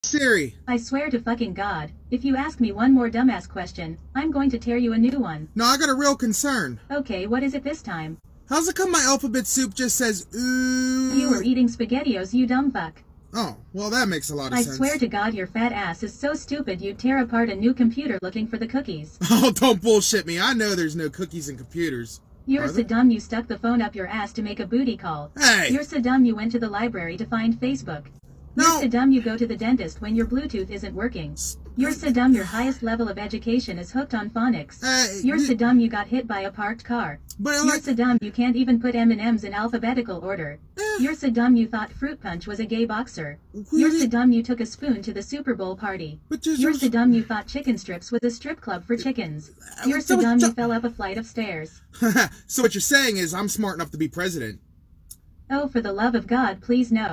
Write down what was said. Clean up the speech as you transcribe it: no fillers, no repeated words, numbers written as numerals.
Siri. I swear to fucking God, if you ask me one more dumbass question, I'm going to tear you a new one. No, I got a real concern. Okay, what is it this time? How's it come my alphabet soup just says, ooh? You were eating SpaghettiOs, you dumb fuck. Oh, well that makes a lot of I sense. swear to God your fat ass is so stupid you'd tear apart a new computer looking for the cookies. Oh, don't bullshit me. I know there's no cookies in computers. You're so dumb you stuck the phone up your ass to make a booty call. Hey! You're so dumb you went to the library to find Facebook. No! You're so dumb you go to the dentist when your Bluetooth isn't working. You're so dumb your highest level of education is hooked on phonics. You're so dumb you got hit by a parked car. You're so dumb you can't even put M&Ms in alphabetical order. You're so dumb you thought fruit punch was a gay boxer. You're so dumb you took a spoon to the Super Bowl party. You're so dumb you thought chicken strips was a strip club for chickens. You're so dumb you fell up a flight of stairs. So what you're saying is I'm smart enough to be president. Oh, for the love of God, please no.